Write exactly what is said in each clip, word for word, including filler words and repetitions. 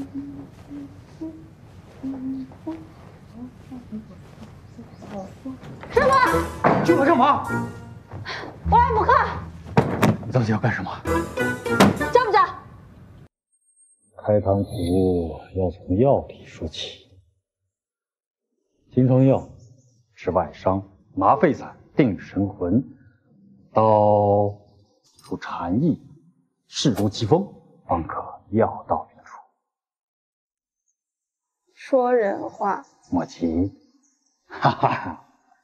师傅， 进来干嘛？ 我来补课。 你到底要干什么？ 教不教？ 开膛吐物要从药理说起。金疮药治外伤，麻沸散定神魂，刀除禅意，势如疾风，方可药到病除。 说人话。 莫急，哈哈哈。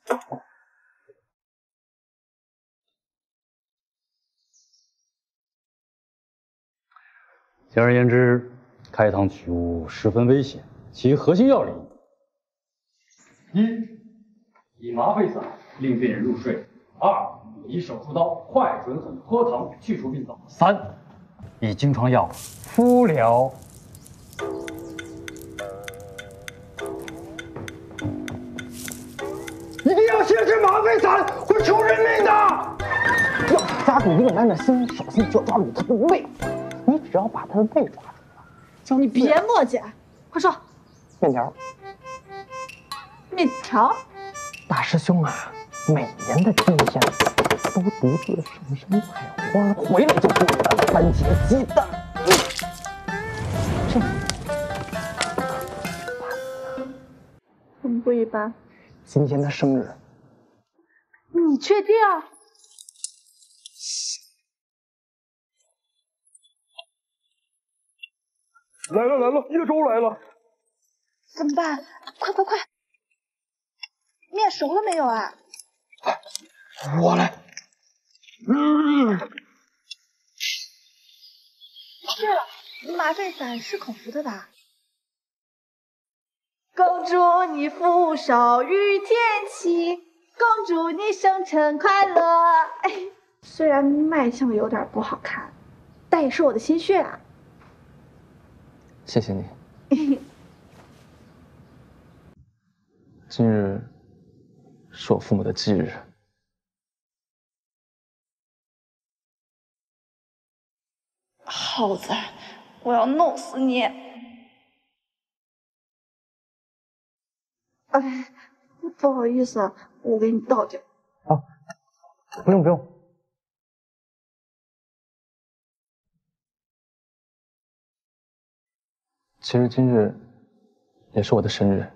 简而言之，开膛取物十分危险，其核心要领：一，以麻沸散令病人入睡；二，以手术刀快准狠脱膛去除病灶；三，以金疮药敷疗。一定要先吃麻沸散，会出人命的。 要想抓住一个男人的心，首先就要抓住他的胃。你只要把他的胃抓住了，就你别墨迹，快说。 面条。 面条。 大师兄啊，每年的今天都独自上山采花，回来就做了番茄鸡蛋。这怎么不一般？ 今天他生日。 你确定？ 来了来了，叶舟来了！ 怎么办？快快快！面熟了没有啊？ 我来。嗯。 对了，麻沸散是口服的吧？恭祝你福寿与天齐，恭祝你生辰快乐。哎，虽然卖相有点不好看，但也是我的心血啊。 谢谢你。今日是我父母的忌日。 耗子，我要弄死你！哎，不好意思，我给你倒点。 啊，不用不用。其实今日也是我的生日，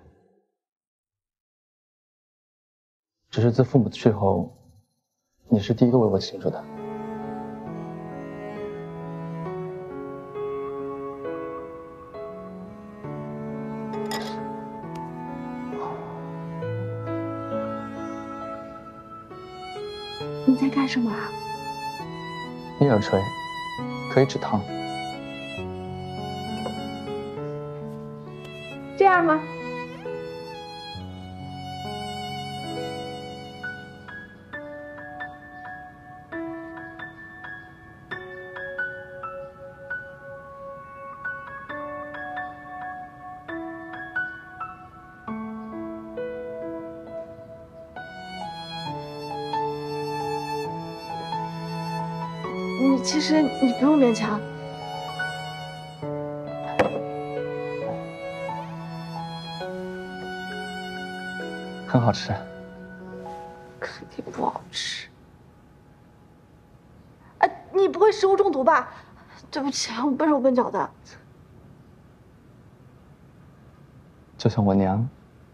只是自父母去后，你是第一个为我庆祝的。 你在干什么啊？ 婴儿锤可以止烫。 这样吗？你其实你不用勉强。 很好吃， 肯定不好吃。哎，你不会食物中毒吧？对不起啊，我笨手笨脚的。 就像我娘，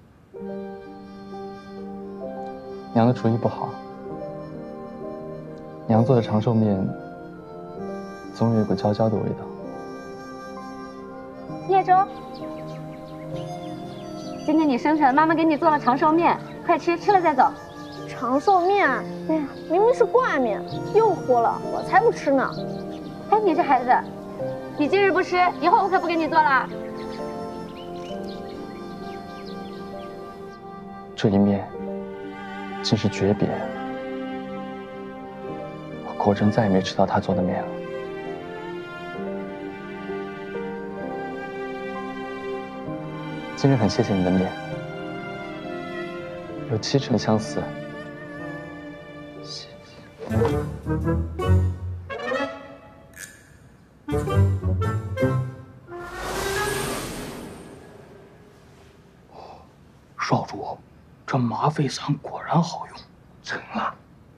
娘的厨艺不好，娘做的长寿面总有一股焦焦的味道。 叶舟。今天你生辰，妈妈给你做了长寿面，快吃，吃了再走。 长寿面？哎呀，明明是挂面，又糊了，我才不吃呢。 哎，你这孩子，你今日不吃，以后我可不给你做了。 这一面竟是诀别，我果真再也没吃到他做的面了。今日很谢谢你的面，有七成相似。谢谢。 这麻沸散果然好用，成了。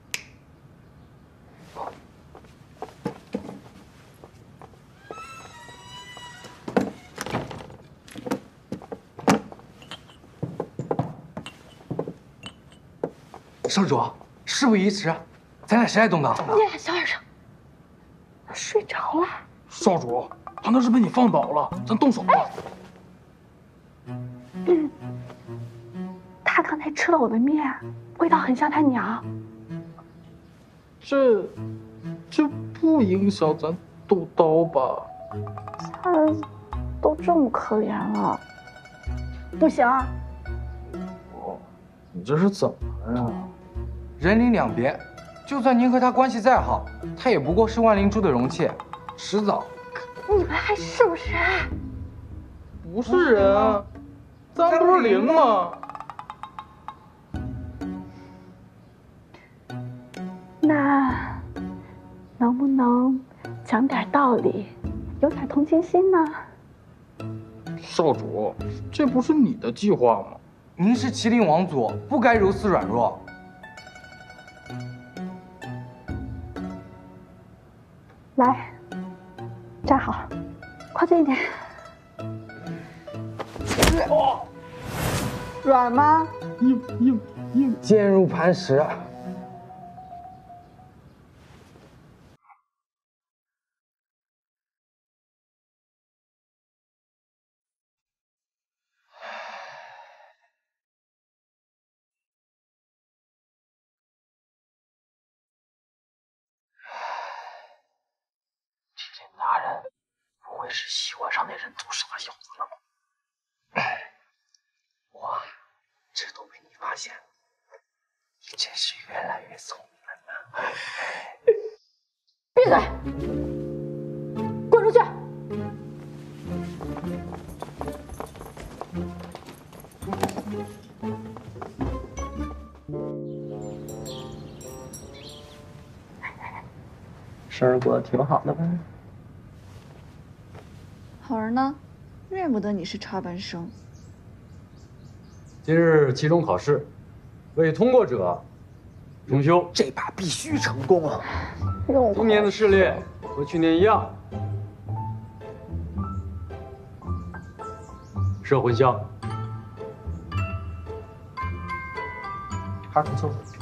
少主，事不宜迟，咱俩谁来动刀？ 你俩小点声，他睡着了。 少主，他那是被你放倒了，咱动手吧。 嗯，他刚才吃了我的面，味道很像他娘。 这，这不影响咱动刀吧？ 他都这么可怜了，不行。 哦，你这是怎么了呀？ 人灵两别，就算您和他关系再好，他也不过是万灵珠的容器，迟早。 你们还是不是人？ 不是人啊，咱不是灵吗？ 那能不能讲点道理，有点同情心呢？ 少主，这不是你的计划吗？ 您是麒麟王族，不该如此软弱。 来，站好，靠近一点。 哦， 软吗？ 硬硬硬， 坚如磐石。 大人，不会是喜欢上那人头傻小子了吧？哇，这都被你发现了，你真是越来越聪明了呢。 闭嘴！滚出去！ 生日过得挺好的呗。 好儿呢，认不得你是插班生。 今日期中考试，未通过者重修。 这把必须成功啊！ 今年的试炼和去年一样，射魂香。 还是不错。